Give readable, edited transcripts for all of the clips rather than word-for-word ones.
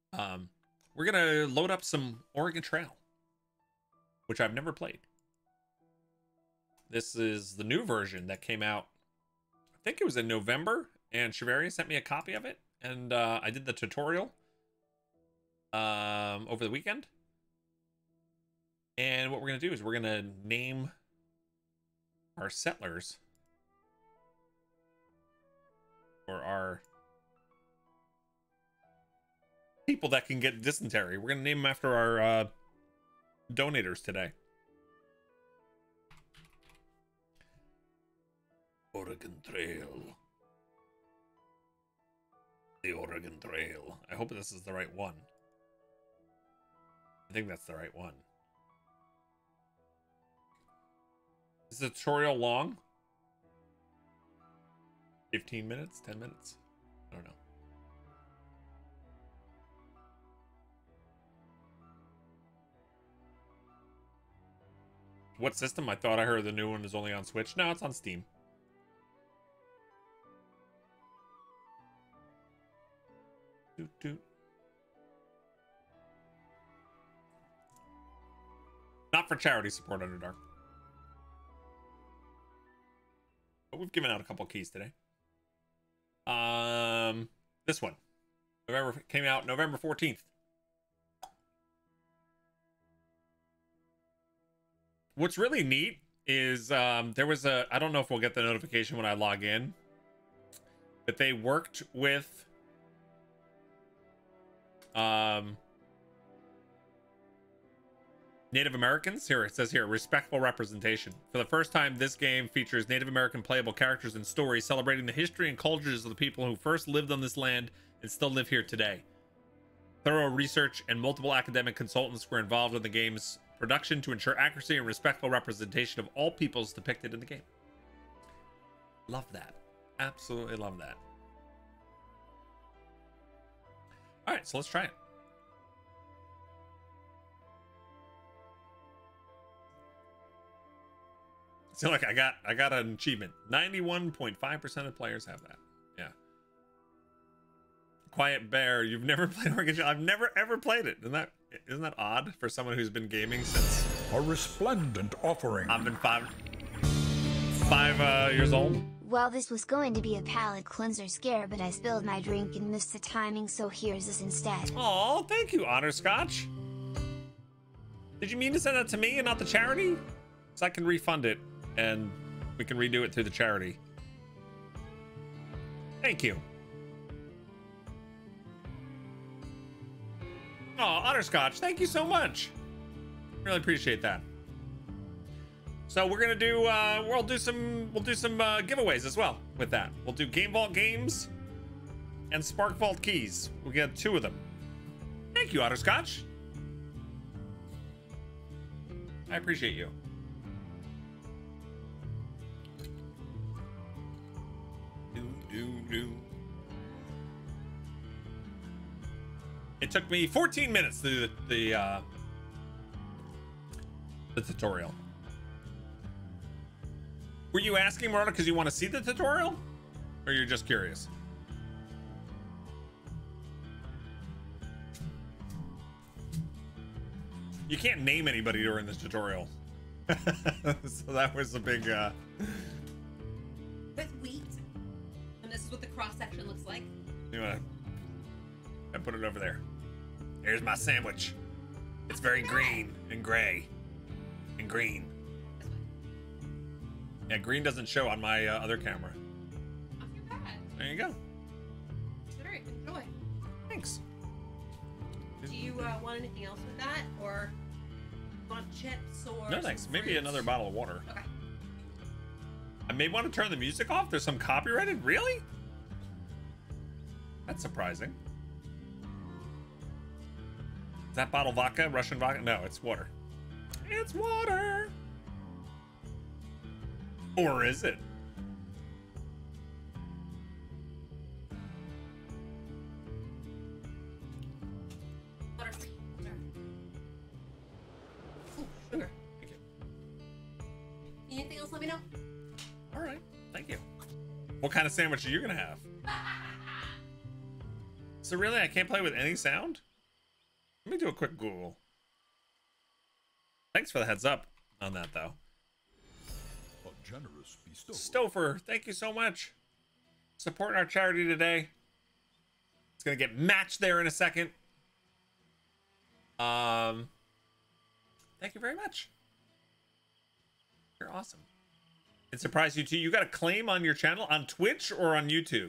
Um, we're gonna load up some Oregon Trail, which I've never played. This is the new version that came out, I think it was in November, and Chevarian sent me a copy of it, and I did the tutorial over the weekend. And what we're gonna do is we're gonna name our settlers, or our people that can get dysentery. We're gonna name them after our donators today. Oregon Trail. The Oregon Trail. I hope this is the right one. I think that's the right one. Is the tutorial long? 15 minutes? 10 minutes? I don't know. What system? I thought I heard the new one is only on Switch. No, it's on Steam. Doot, doot. Not for charity support, Underdark. But we've given out a couple keys today. This one. Came out November 14th. What's really neat is there was a, I don't know if we'll get the notification when I log in, but they worked with Native Americans. Here it says here, respectful representation. For the first time, this game features Native American playable characters and stories celebrating the history and cultures of the people who first lived on this land and still live here today. Thorough research and multiple academic consultants were involved in the game's production to ensure accuracy and respectful representation of all peoples depicted in the game. Love that. Absolutely love that. All right, so let's try it. So like I got an achievement. 91.5% of players have that. Yeah. Quiet Bear, you've never played Oregon Trail. I've never ever played it. Isn't that odd for someone who's been gaming since a resplendent offering? I've been five years old. Well, this was going to be a palate cleanser scare, but I spilled my drink and missed the timing, so here's this instead. Oh, thank you, Otter Scotch. Did you mean to send that to me and not the charity? So I can refund it and we can redo it through the charity. Thank you. Oh, Otter Scotch, thank you so much. Really appreciate that. So we're gonna do we'll do some giveaways as well with that. We'll do Game Vault games and Spark Vault keys. We'll get 2 of them. Thank you, Otter Scotch. I appreciate you. It took me 14 minutes to do the tutorial. Were you asking, Marana, because you want to see the tutorial? Or you're just curious? You can't name anybody during this tutorial. So that was a big... With wheat. And this is what the cross-section looks like. You wanna... I put it over there. Here's my sandwich. It's very green and gray and green. Yeah, green doesn't show on my other camera. Off your pad. There you go. Alright, enjoy. Thanks. Do you want anything else with that? Or want chips or No thanks. Maybe fruit? another bottle of water. Okay. I may want to turn the music off. There's some copyrighted. Really? That's surprising. Is that bottle vodka? Russian vodka? No, it's water. It's water. Or is it? Water free. Sorry. Ooh, sugar. Thank you. Need anything else, let me know. All right. Thank you. What kind of sandwich are you going to have? So really, I can't play with any sound? Let me do a quick Google. Thanks for the heads up on that, though. A generous bestow. Stouffer, thank you so much. Supporting our charity today. It's gonna get matched there in a second. Thank you very much. You're awesome. It surprised you too. You got a claim on your channel on Twitch or on YouTube?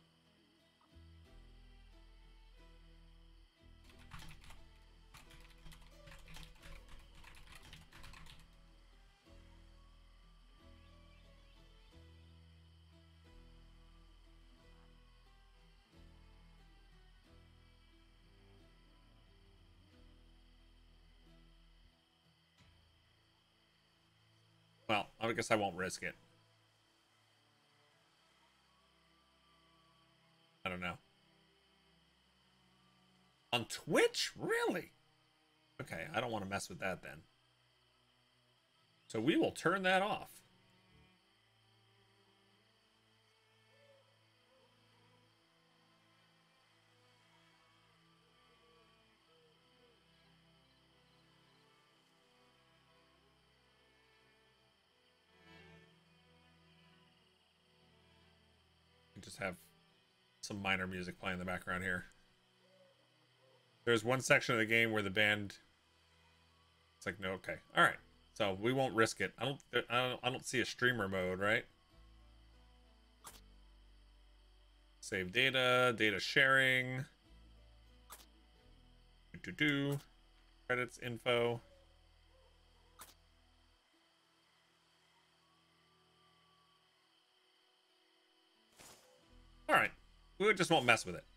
Well, I guess I won't risk it. I don't know. On Twitch? Really? Okay, I don't want to mess with that then. So we will turn that off. Just have some minor music playing in the background here. There's one section of the game where the band, it's like, no, okay, all right, so we won't risk it. I don't see a streamer mode, right? Save data, data sharing, credits info. All right, we just won't mess with it.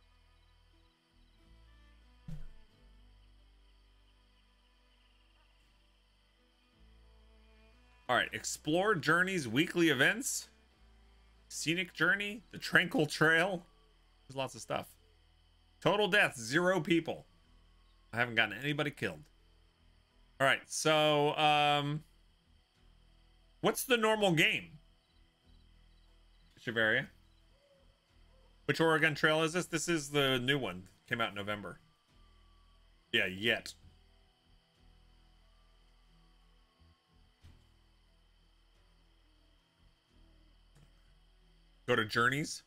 All right, Explore Journey's weekly events. Scenic Journey, the Tranquil Trail. There's lots of stuff. Total deaths, 0 people. I haven't gotten anybody killed. All right, so what's the normal game? Shiveria. Which Oregon Trail is this? This is the new one. Came out in November. Yeah, yet. Go to Journeys.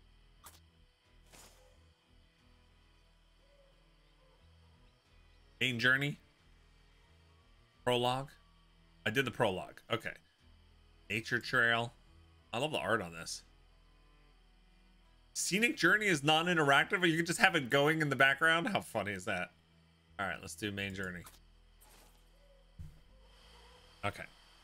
Main journey. Prologue. I did the prologue. Okay. Nature Trail. I love the art on this. Scenic Journey is non-interactive, but you can just have it going in the background. How funny is that? All right, let's do main journey. Okay.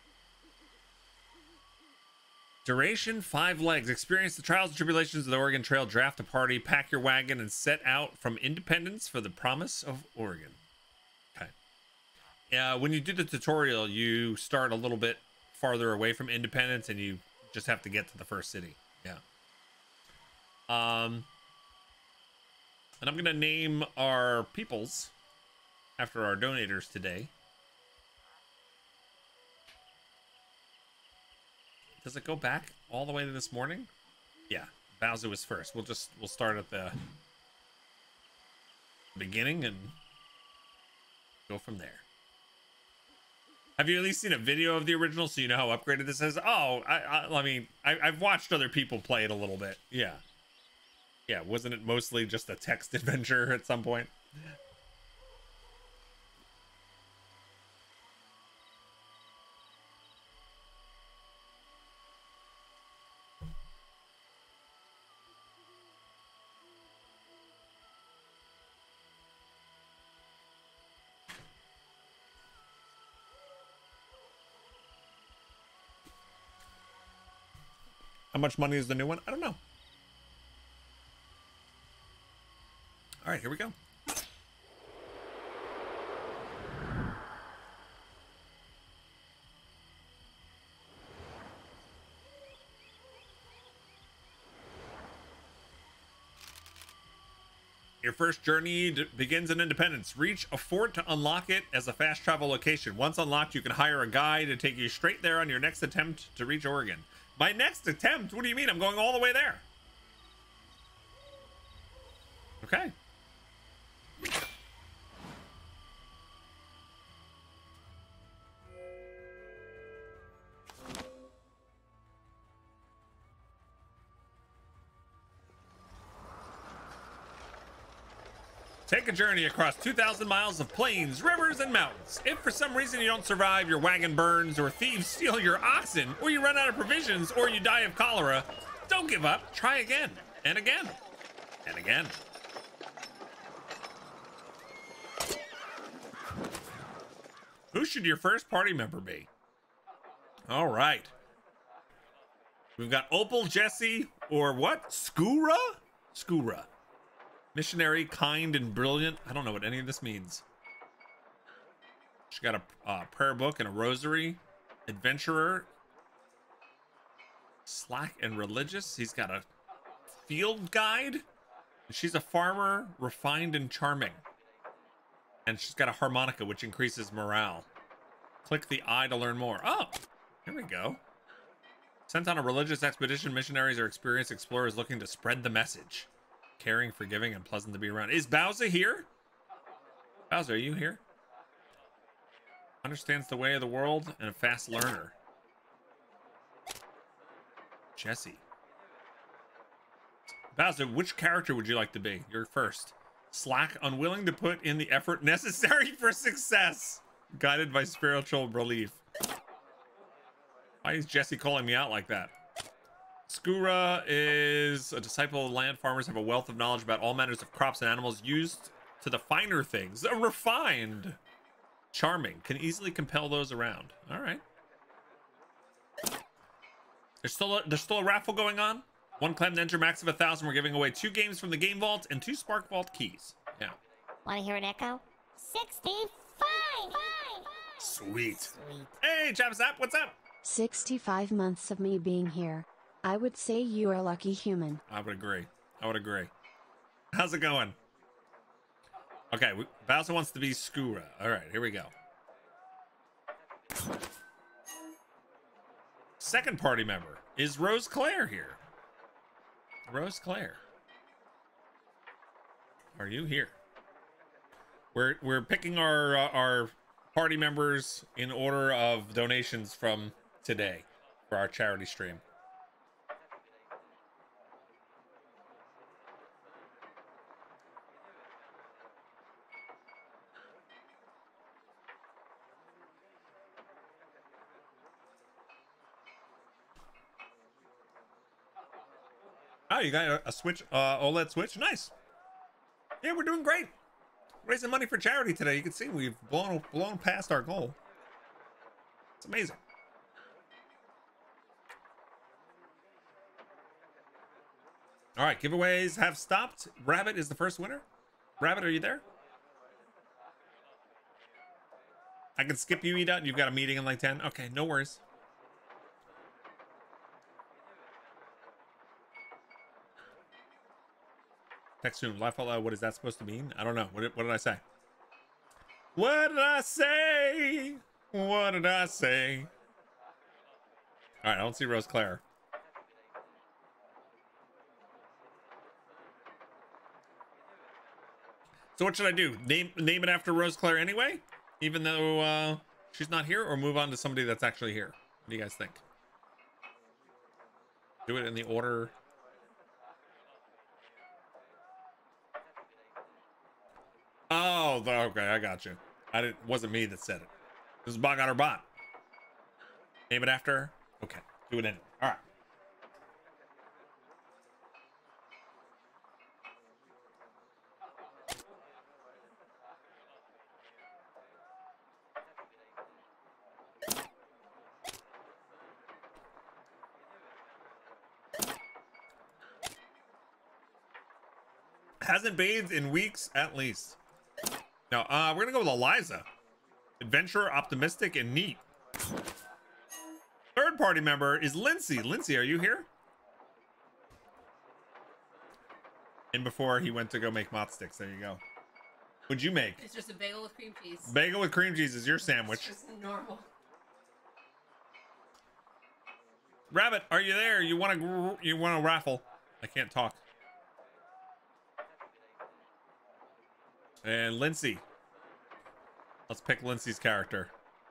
Duration 5 legs. Experience the trials and tribulations of the Oregon Trail. Draft a party, pack your wagon, and set out from Independence for the promise of Oregon. Okay. When you do the tutorial, you start a little bit farther away from Independence, and you just have to get to the first city. Yeah. And I'm gonna name our peoples after our donators today. Does it go back all the way to this morning? Yeah, Bowser was first. We'll start at the beginning and go from there. Have you at least seen a video of the original so you know how upgraded this is? Oh, I mean, I've watched other people play it a little bit. Yeah. Yeah, wasn't it mostly just a text adventure at some point? How much money is the new one? I don't know. All right, here we go. Your first journey begins in Independence. Reach a fort to unlock it as a fast travel location. Once unlocked, you can hire a guide to take you straight there on your next attempt to reach Oregon. My next attempt? What do you mean? I'm going all the way there. Take a journey across 2,000 miles of plains, rivers, and mountains. If for some reason you don't survive, your wagon burns, or thieves steal your oxen, or you run out of provisions, or you die of cholera, don't give up. Try again, and again, and again. Who should your first party member be? All right. We've got Opal, Jesse, or what? Skura? Skura. Missionary, kind, and brilliant. I don't know what any of this means. She got a prayer book and a rosary. Adventurer. Slack and religious. He's got a field guide. She's a farmer, refined and charming. And she's got a harmonica, which increases morale. Click the I to learn more. Oh, here we go. Sent on a religious expedition, missionaries are experienced explorers looking to spread the message. Caring, forgiving, and pleasant to be around. Is Bowser here? Bowser, are you here? Understands the way of the world and a fast learner. Jesse. Bowser, which character would you like to be? You're first. Slack, unwilling to put in the effort necessary for success. Guided by spiritual relief. Why is Jesse calling me out like that? Skura is a disciple of land. Farmers have a wealth of knowledge about all matters of crops and animals used to the finer things. A refined. Charming. Can easily compel those around. All right. There's still a raffle going on. One clan enter max of 1,000. We're giving away 2 games from the game vault and 2 Spark Vault keys. Yeah. Want to hear an echo? 65. Sweet. Hey, Chapsap, what's up? 65 months of me being here. I would say you are a lucky human. I would agree. I would agree. How's it going? Okay, Bowser wants to be Skura. All right, here we go. Second party member. Is Rose Claire here? Rose Claire. Are you here? We're picking our party members in order of donations from today for our charity stream. Oh, you got a Switch, OLED Switch? Nice. Yeah, we're doing great. Raising money for charity today. You can see we've blown past our goal. It's amazing. All right, giveaways have stopped. Rabbit is the first winner. Rabbit, are you there? I can skip you, Eda. You've got a meeting in like 10. Okay, no worries. Text soon. Laugh out loud. What is that supposed to mean? I don't know. What did I say? What did I say? What did I say? All right, I don't see Rose Claire. So what should I do? Name it after Rose Claire anyway? Even though she's not here, or move on to somebody that's actually here? What do you guys think? Do it in the order. Oh, okay, I got you. Wasn't me that said it. This is Bog Otter bot. Name it after her? Okay, do it in. All right. Hasn't bathed in weeks at least. Now, we're gonna go with Eliza. Adventurer, optimistic, and neat. Third party member is Lindsay. Lindsay, are you here? And before he went to go make mott sticks, there you go. What'd you make? It's just a bagel with cream cheese. Bagel with cream cheese is your sandwich. It's just normal. Rabbit, are you there? You want to raffle? I can't talk. And Lindsay. Let's pick Lindsay's character.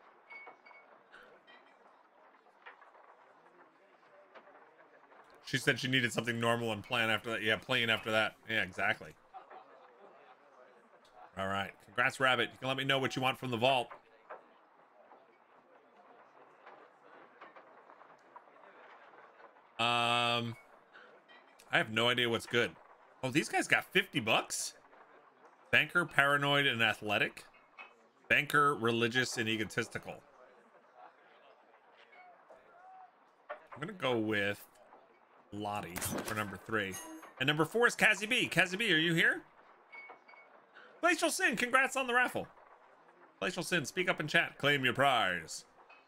She said she needed something normal and plan after that. Yeah, playing after that. Yeah, exactly. All right. Congrats, Rabbit. You can let me know what you want from the vault. I have no idea what's good. Oh, these guys got 50 bucks? Banker, paranoid, and athletic. Banker, religious, and egotistical. I'm gonna go with Lottie for number 3. And number 4 is Cassie B. Cassie B, are you here? Glacial Sin, congrats on the raffle. Glacial Sin, speak up in chat. Claim your prize.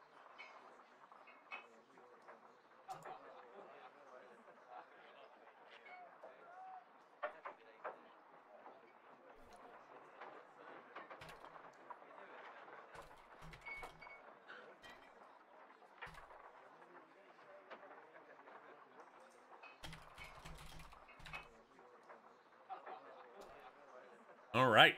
All right.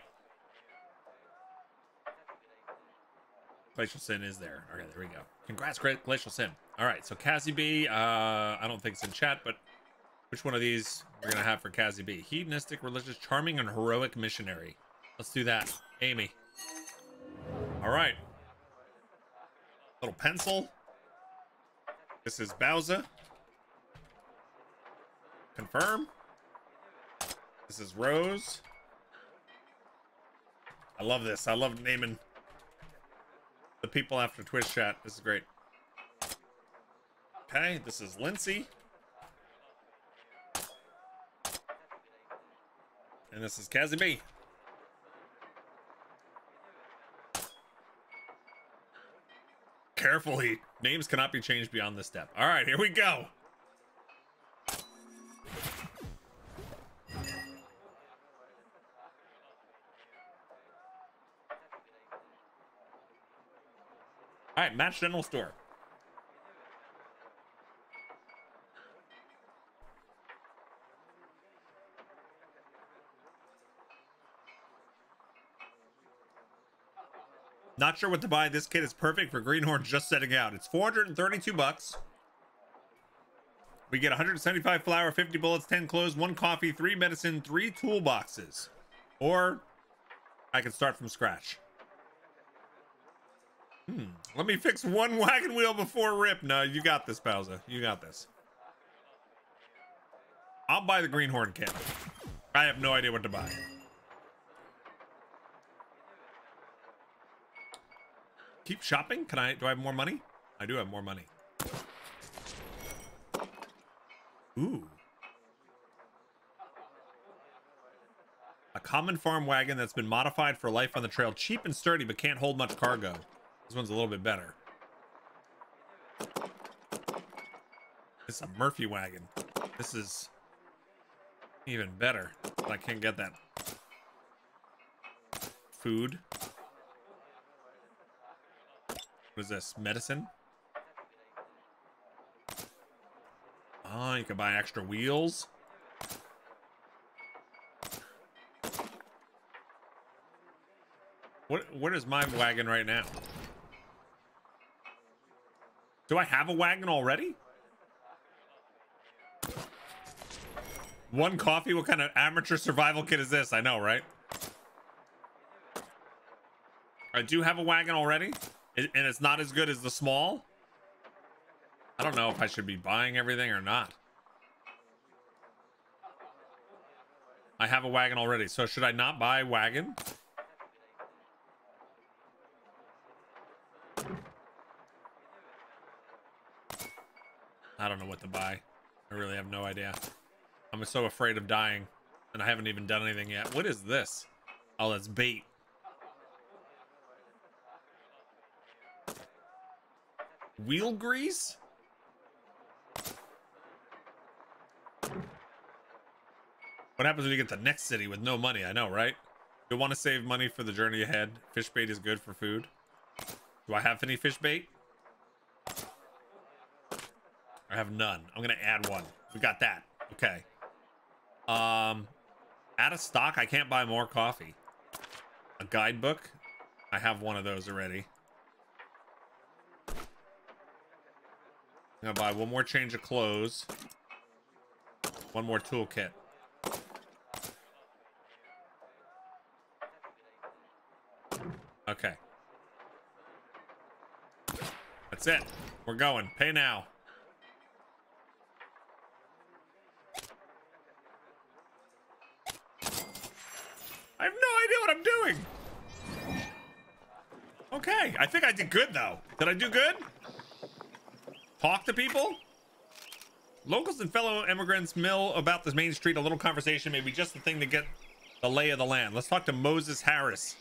Glacial Sin is there. Okay, there we go. Congrats, Glacial Sin. All right, so Cassie B, I don't think it's in chat, but which one of these we're going to have for Cassie B? Hedonistic, religious, charming, and heroic missionary. Let's do that. Amy. All right. Little pencil. This is Bowser. Confirm. This is Rose. I love this. I love naming the people after Twitch chat. This is great. Okay, this is Lindsay. And this is Cassie B. Carefully. Names cannot be changed beyond this step. All right, here we go. All right, Match General Store. Not sure what to buy. This kit is perfect for Greenhorn just setting out. It's 432 bucks. We get 175 flour, 50 bullets, 10 clothes, 1 coffee, 3 medicine, 3 toolboxes. Or I can start from scratch. Let me fix 1 wagon wheel before rip. No, you got this, Bowser. You got this. I'll buy the Greenhorn kit. I have no idea what to buy. Keep shopping? Do I have more money? I do have more money. Ooh. A common farm wagon that's been modified for life on the trail. Cheap and sturdy, but can't hold much cargo. This one's a little bit better. It's a Murphy wagon. This is even better. I can't get that. Food. What is this? Medicine? Oh, you can buy extra wheels. What is my wagon right now? Do I have a wagon already? 1 coffee? What kind of amateur survival kit is this? I know, right? I do have a wagon already, and it's not as good as the small. I don't know if I should be buying everything or not. I have a wagon already, so should I not buy wagon? I don't know what to buy. I really have no idea. I'm so afraid of dying, and I haven't even done anything yet. What is this? Oh, that's bait. Wheel grease? What happens when you get to the next city with no money? I know, right? You'll want to save money for the journey ahead. Fish bait is good for food. Do I have any fish bait? I have none. I'm gonna add 1. We got that. Okay. Out of stock. I can't buy more coffee. A guidebook. I have one of those already. I'm gonna buy 1 more change of clothes. 1 more toolkit. Okay. That's it. We're going. Pay now. I have no idea what I'm doing. Okay, I think I did good though. Did I do good? Talk to people? Locals and fellow immigrants mill about this main street. A little conversation may be just the thing to get the lay of the land. Let's talk to Moses Harris.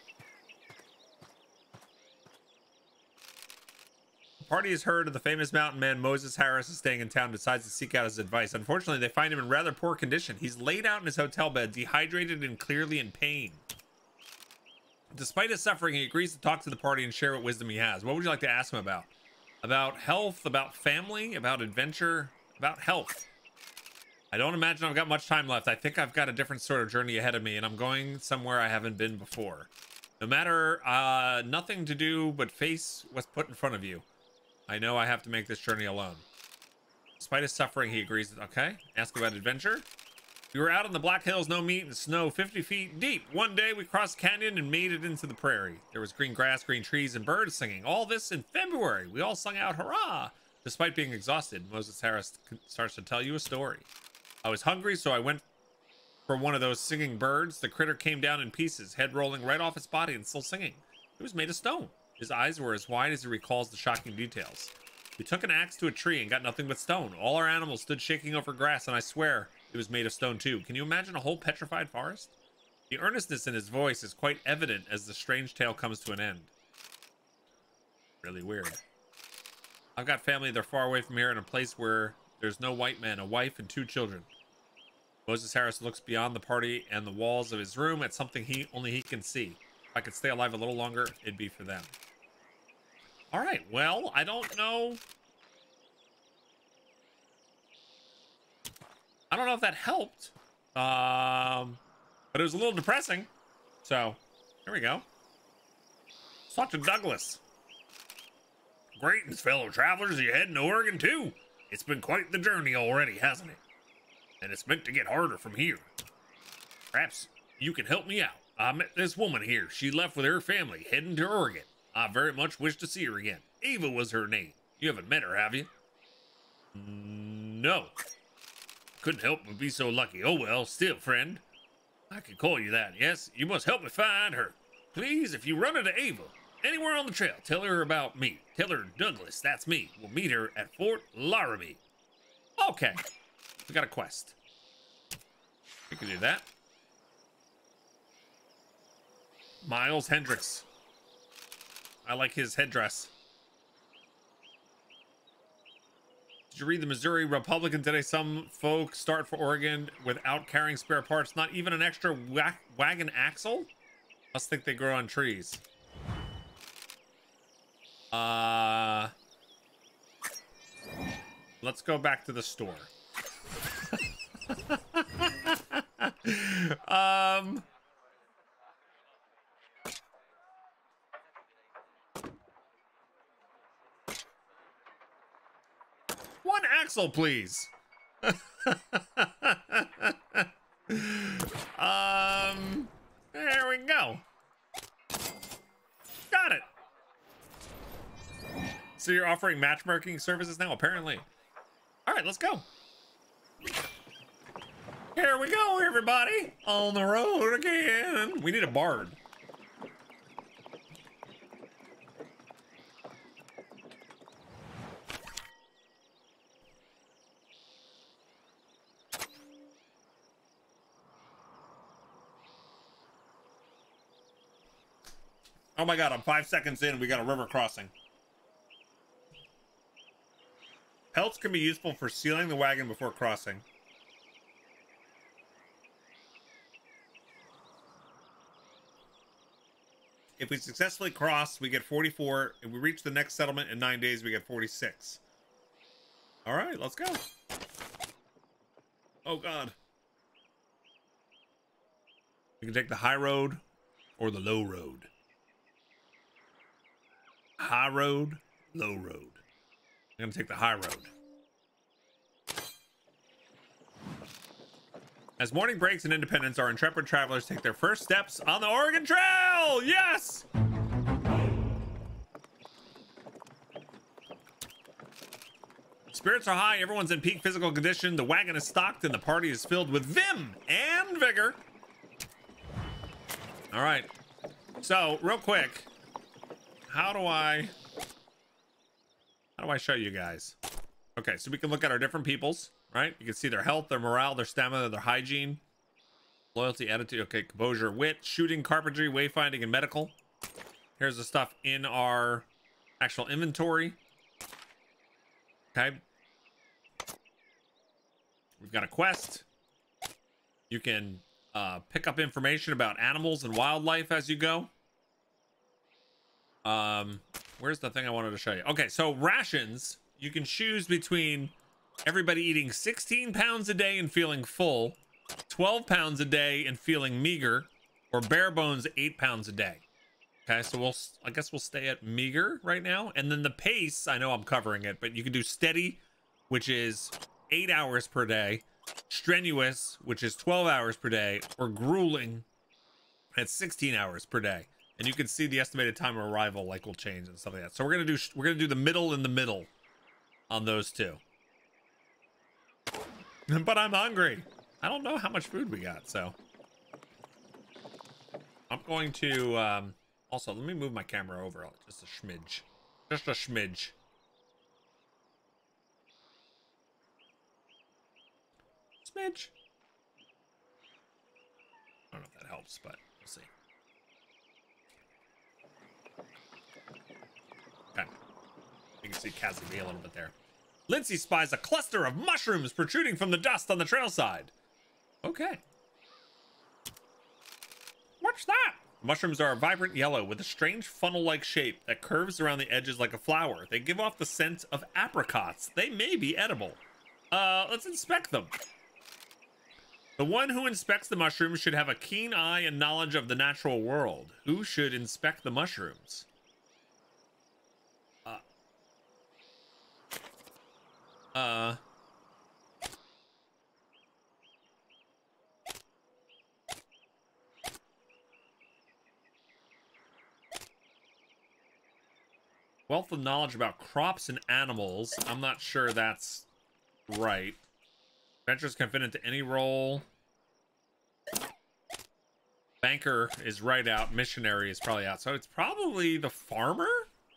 The party has heard of the famous mountain man Moses Harris is staying in town, decides to seek out his advice. Unfortunately, they find him in rather poor condition. He's laid out in his hotel bed, dehydrated and clearly in pain. Despite his suffering, he agrees to talk to the party and share what wisdom he has. What would you like to ask him about? About health, about family, about adventure, about health. I don't imagine I've got much time left. I think I've got a different sort of journey ahead of me, and I'm going somewhere I haven't been before. No matter, nothing to do but face what's put in front of you. I know I have to make this journey alone. Despite his suffering, he agrees that, okay, ask about adventure. We were out in the Black Hills, no meat and snow, 50 feet deep. One day we crossed canyon and made it into the prairie. There was green grass, green trees, and birds singing. All this in February. We all sung out, hurrah! Despite being exhausted, Moses Harris starts to tell you a story. I was hungry, so I went for one of those singing birds. The critter came down in pieces, head rolling right off its body and still singing. It was made of stone. His eyes were as wide as he recalls the shocking details. We took an axe to a tree and got nothing but stone. All our animals stood shaking over grass, and I swear it was made of stone too. Can you imagine a whole petrified forest? The earnestness in his voice is quite evident as the strange tale comes to an end. Really weird. I've got family. They're far away from here in a place where there's no white man, a wife, and 2 children. Moses Harris looks beyond the party and the walls of his room at something only he can see. If I could stay alive a little longer, it'd be for them. All right, well, I don't know. I don't know if that helped. But it was a little depressing. So, there we go. Let's talk to Douglas. Greetings, fellow travelers. Are you heading to Oregon too? It's been quite the journey already, hasn't it? And it's meant to get harder from here. Perhaps you can help me out. I met this woman here. She left with her family, heading to Oregon. I very much wish to see her again. Ava was her name. You haven't met her, have you? No. Couldn't help but be so lucky. Oh well, still, friend. I can call you that, yes? You must help me find her. Please, if you run into Ava, anywhere on the trail, tell her about me. Tell her Douglas, that's me. We'll meet her at Fort Laramie. Okay. We got a quest. We can do that. Miles Hendricks. I like his headdress. Did you read the Missouri Republican today? Some folks start for Oregon without carrying spare parts, not even an extra wagon axle? Must think they grow on trees. Let's go back to the store. One axle, please. There we go. Got it. So you're offering matchmaking services now, apparently. All right, let's go. Here we go, everybody. On the road again. We need a bard. Oh my God, I'm 5 seconds in. We got a river crossing. Pelts can be useful for sealing the wagon before crossing. If we successfully cross, we get 44. If we reach the next settlement in 9 days, we get 46. All right, let's go. Oh God. We can take the high road or the low road. High road, low road. I'm gonna take the high road. As morning breaks in Independence, our intrepid travelers take their first steps on the Oregon Trail. Yes! Spirits are high, everyone's in peak physical condition, the wagon is stocked, and the party is filled with vim and vigor. All right. So, real quick, how do I show you guys? Okay, so we can look at our different peoples, right? You can see their health, their morale, their stamina, their hygiene, loyalty, attitude, okay, composure, wit, shooting, carpentry, wayfinding, and medical. Here's the stuff in our actual inventory. Okay. We've got a quest. You can pick up information about animals and wildlife as you go. Where's the thing I wanted to show you? Okay, so rations, you can choose between everybody eating 16 pounds a day and feeling full, 12 pounds a day and feeling meager, or bare bones 8 pounds a day. Okay, so I guess we'll stay at meager right now. And then the pace, I know I'm covering it, but you can do steady, which is 8 hours per day, strenuous, which is 12 hours per day, or grueling at 16 hours per day. And you can see the estimated time of arrival will change and stuff like that. So we're gonna do the middle and the middle on those two. But I'm hungry. I don't know how much food we got, so I'm going to also let me move my camera over just a smidge. Just a smidge. Smidge. I don't know if that helps, but we'll see. Okay. You can see Cassidy a little bit there. Lindsay spies a cluster of mushrooms protruding from the dust on the trail side. Okay. What's that? Mushrooms are a vibrant yellow with a strange funnel-like shape that curves around the edges like a flower. They give off the scent of apricots. They may be edible. Let's inspect them. The one who inspects the mushrooms should have a keen eye and knowledge of the natural world. Who should inspect the mushrooms? Wealth of knowledge about crops and animals. I'm not sure that's right. Adventurers can fit into any role. Banker is right out. Missionary is probably out. So it's probably the farmer?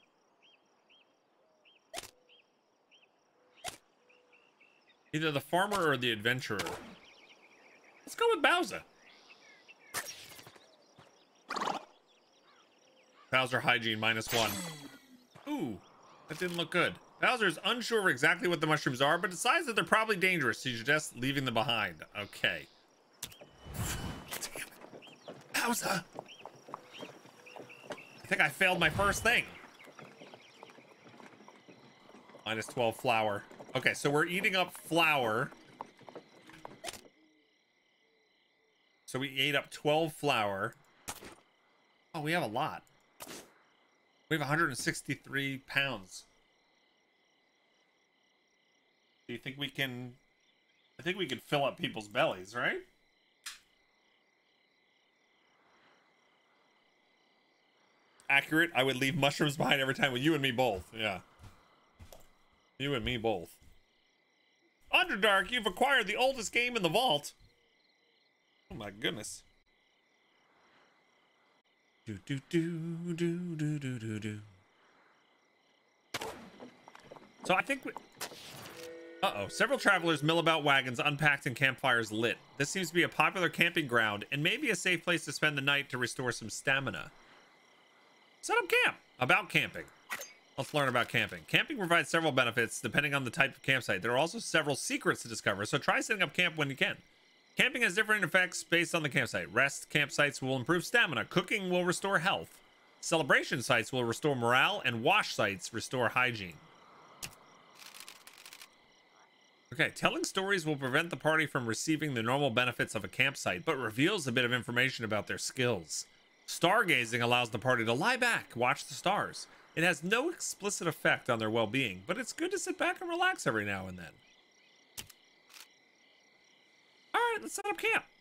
Either the farmer or the adventurer. Let's go with Bowser. Bowser hygiene -1. Ooh, that didn't look good. Bowser's unsure of exactly what the mushrooms are, but decides that they're probably dangerous, so you suggest leaving them behind. Okay. Damn it. Bowser! I think I failed my first thing. -12 flour. Okay, so we're eating up flour. So we ate up 12 flour. Oh, we have a lot. We have 163 pounds. Do you think we can... I think we could fill up people's bellies, right? Accurate. I would leave mushrooms behind every time with you and me both. Yeah. You and me both. Underdark, you've acquired the oldest game in the vault. Oh my goodness. Do do do do do do do do. So I think we... Uh-oh. Several travelers mill about wagons unpacked and campfires lit. This seems to be a popular camping ground and maybe a safe place to spend the night to restore some stamina. Set up camp. About camping. Let's learn about camping. Camping provides several benefits depending on the type of campsite. There are also several secrets to discover, so try setting up camp when you can. Camping has different effects based on the campsite. Rest campsites will improve stamina. Cooking will restore health. Celebration sites will restore morale, and wash sites restore hygiene. Okay, telling stories will prevent the party from receiving the normal benefits of a campsite, but reveals a bit of information about their skills. Stargazing allows the party to lie back, watch the stars. It has no explicit effect on their well-being, but it's good to sit back and relax every now and then. All right, let's set up camp.